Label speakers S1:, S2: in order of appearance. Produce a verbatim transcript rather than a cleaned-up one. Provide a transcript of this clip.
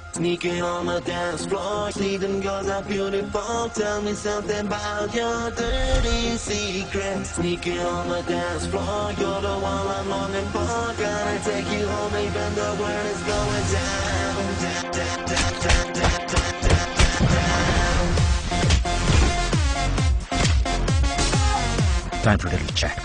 S1: Sneaking on the dance floor, see them girls are beautiful. Tell me something about your dirty secret. Sneaking on the dance floor, you're the one I'm longing for. Gonna take you home even the word is going down. Down, down, down, down, down, down, down, down.
S2: Time for a little check.